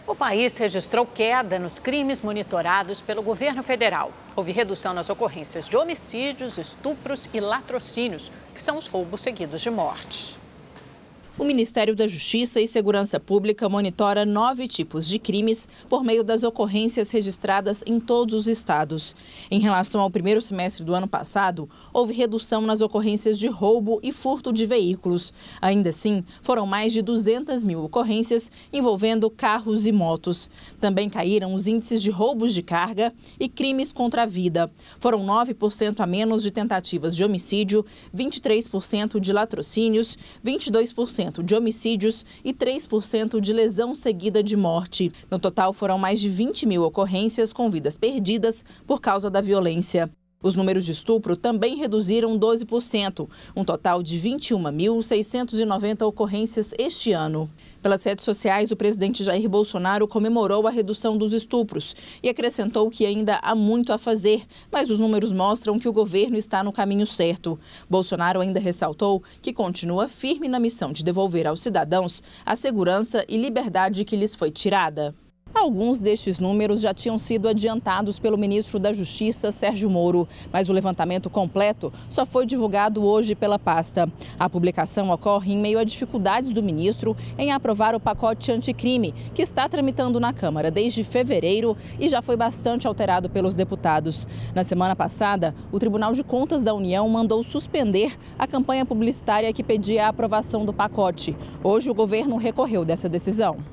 O país registrou queda nos crimes monitorados pelo governo federal. Houve redução nas ocorrências de homicídios, estupros e latrocínios, que são os roubos seguidos de morte. O Ministério da Justiça e Segurança Pública monitora 9 tipos de crimes por meio das ocorrências registradas em todos os estados. Em relação ao primeiro semestre do ano passado, houve redução nas ocorrências de roubo e furto de veículos. Ainda assim, foram mais de 200 mil ocorrências envolvendo carros e motos. Também caíram os índices de roubos de carga e crimes contra a vida. Foram 9% a menos de tentativas de homicídio, 23% de latrocínios, 22% de homicídios e 3% de lesão seguida de morte. No total, foram mais de 20 mil ocorrências com vidas perdidas por causa da violência. Os números de estupro também reduziram 12%, um total de 21.690 ocorrências este ano. Pelas redes sociais, o presidente Jair Bolsonaro comemorou a redução dos estupros e acrescentou que ainda há muito a fazer, mas os números mostram que o governo está no caminho certo. Bolsonaro ainda ressaltou que continua firme na missão de devolver aos cidadãos a segurança e liberdade que lhes foi tirada. Alguns destes números já tinham sido adiantados pelo ministro da Justiça, Sérgio Moro, mas o levantamento completo só foi divulgado hoje pela pasta. A publicação ocorre em meio a dificuldades do ministro em aprovar o pacote anticrime, que está tramitando na Câmara desde fevereiro e já foi bastante alterado pelos deputados. Na semana passada, o Tribunal de Contas da União mandou suspender a campanha publicitária que pedia a aprovação do pacote. Hoje, o governo recorreu dessa decisão.